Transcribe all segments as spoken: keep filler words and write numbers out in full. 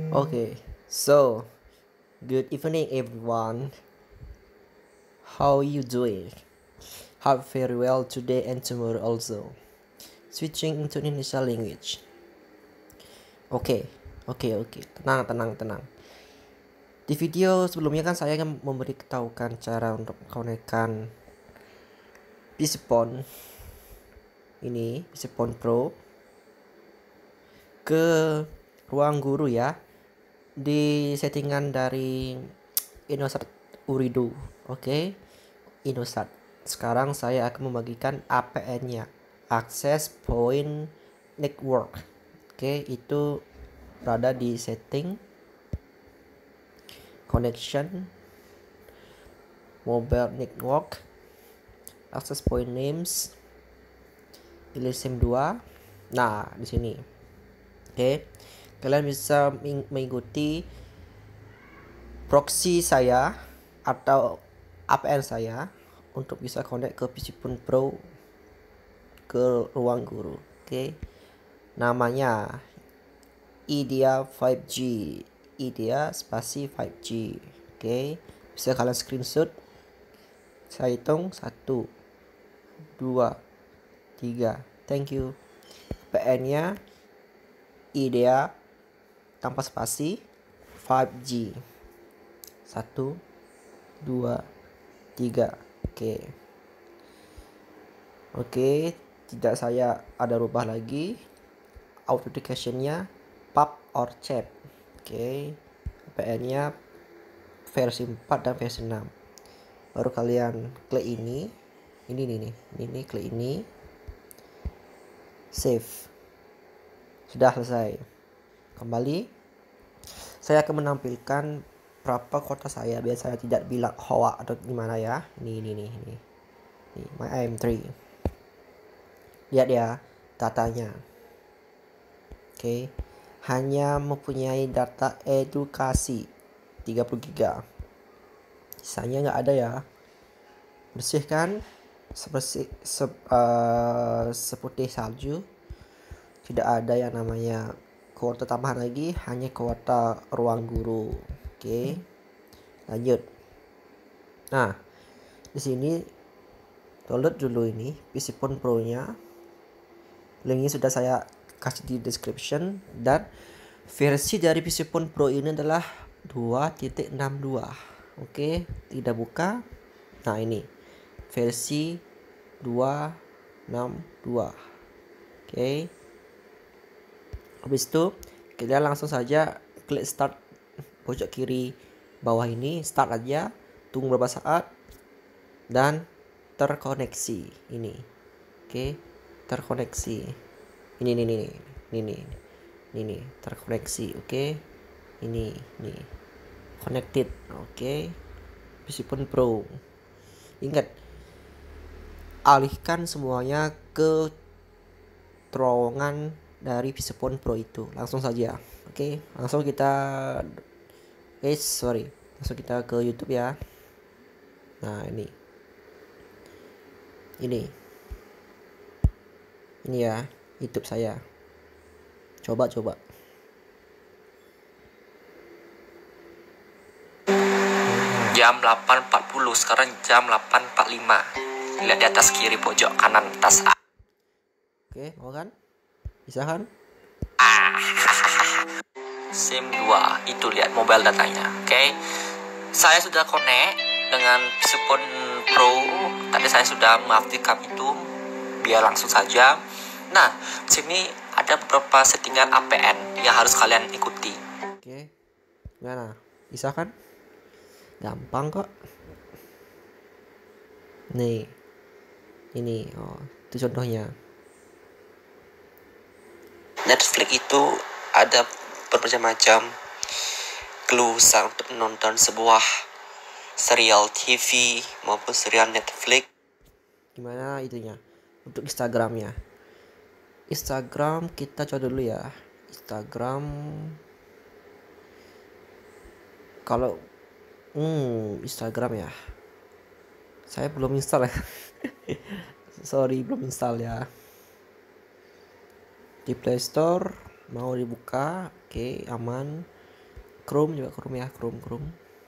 Okay, so good evening everyone. How you doing? Hope very well today and tomorrow also. Switching into Indonesia language. Oke, oke, oke. Tenang, tenang, tenang. Di video sebelumnya kan saya memberitahukan cara untuk mengkonekkan P C Phone ini, P C Phone Pro ke ruang guru ya. Di settingan dari Indosat Uridu. Oke. Indosat. Sekarang saya akan membagikan A P N-nya. Access Point Network. Oke, itu berada di setting connection mobile network, access point names, pilih SIM dua. Nah, di sini. Oke. Kalian bisa mengikuti proxy saya atau A P N saya untuk bisa connect ke P C Phone Pro ke ruang guru. Oke. Namanya IDEA lima G. IDEA spasi lima G. Oke. Bisa kalian screenshot. Saya hitung satu dua tiga. Thank you. A P N-nya IDEA tanpa spasi lima G. satu dua tiga. Oke. Oke, tidak saya ada rubah lagi. Authentication-nya P U B or chat. Oke. A P N-nya versi empat dan versi enam. Baru kalian klik ini. Ini nih nih. Ini klik ini. Save. Sudah selesai. Kembali. Saya akan menampilkan berapa kuota saya biar saya tidak bilang hoa atau gimana ya. Ini ini nih ini. Ini my I M three. Lihat ya datanya. Oke. Hanya mempunyai data edukasi tiga puluh giga. Sisanya nggak ada ya. Bersih kan? Sebersih se, uh, seputih salju. Tidak ada yang namanya kuota tambahan lagi, hanya kuota ruang guru. Oke. Lanjut. Nah, di sini download dulu ini P C Phone Pro-nya. Linknya sudah saya kasih di description, dan versi dari P C Phone Pro ini adalah dua titik enam dua. Oke, tidak buka. Nah, ini versi dua titik enam dua. Oke. Habis itu kita langsung saja klik start pojok kiri bawah ini, start aja, tunggu beberapa saat dan terkoneksi ini. Oke, terkoneksi. Ini ini ini ini ini ini terkoneksi. Oke. Ini ini connected. Oke. P C Phone Pro. Ingat, alihkan semuanya ke terowongan dari P C Phone Pro itu. Langsung saja. Oke, langsung kita eh sorry. Langsung kita ke YouTube ya. Nah, ini. Ini. Ini ya, YouTube saya. Coba coba. Jam delapan empat puluh, sekarang jam delapan empat puluh lima. Lihat di atas kiri pojok kanan atas A. Oke, mau kan? Bisa kan? Ah, SIM dua, itu lihat mobile datanya. Oke. Saya sudah connect dengan P C Phone Pro. Tadi saya sudah mengaktifkan itu. Biar langsung saja. Nah, sini ada beberapa settingan A P N yang harus kalian ikuti. Oke. Gimana? Bisa kan? Gampang kok. Nih. Ini, oh, itu contohnya. Netflix itu ada berbagai macam keluasan untuk menonton sebuah serial T V maupun serial Netflix. Gimana itunya? Untuk Instagramnya. Instagram kita coba dulu ya. Instagram. Kalau hmm, Instagram ya. Saya belum install ya. Sorry, belum install ya. Di Play Store mau dibuka. Oke, aman. Chrome juga, Chrome ya, Chrome Chrome.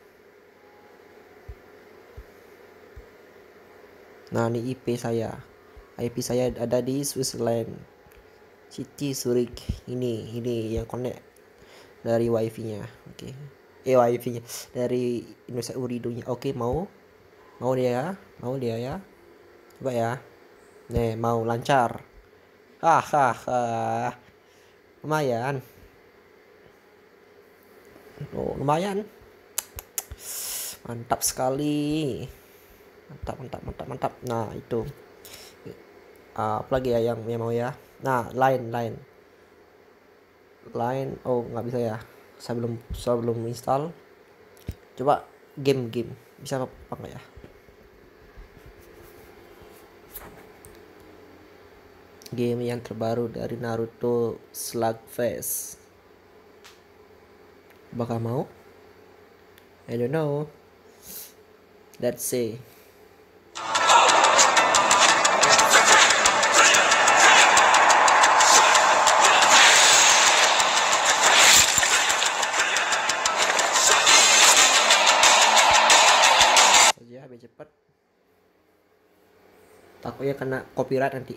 Nah, ini I P saya. I P saya ada di Switzerland. City Zurich. Ini, ini yang connect dari wifi-nya. Oke. Okay. Eh, wifi-nya dari Indonesia Urido-nya. Oke, okay, mau. Mau dia ya? Mau dia ya? Coba ya. Nih, mau lancar. Hahaha. Lumayan. Oh, lumayan. Mantap sekali. Mantap, mantap, mantap, mantap. Nah, itu. Uh, apa lagi ya yang, yang mau ya? Nah, line, line. Line, oh nggak bisa ya. Saya belum, saya belum install. Coba game, game. Bisa apa, apa nggak ya? Game yang terbaru dari Naruto Slugfest. Bakal mau? I don't know. Let's see. Saja biar cepat. Takutnya kena copyright nanti.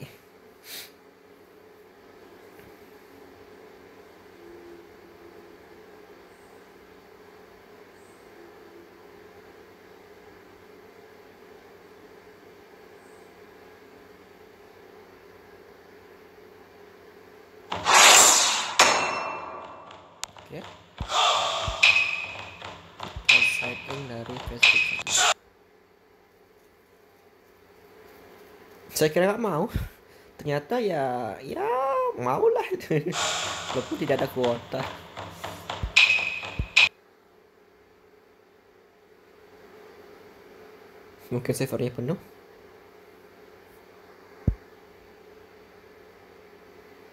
Oke. Sign in dari Facebook. Saya kira nggak mau. Ternyata ya, ya mau lah. Walaupun tidak ada kuota. Mungkin servernya penuh.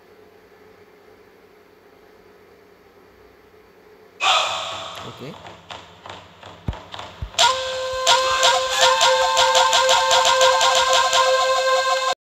Oke. Okay.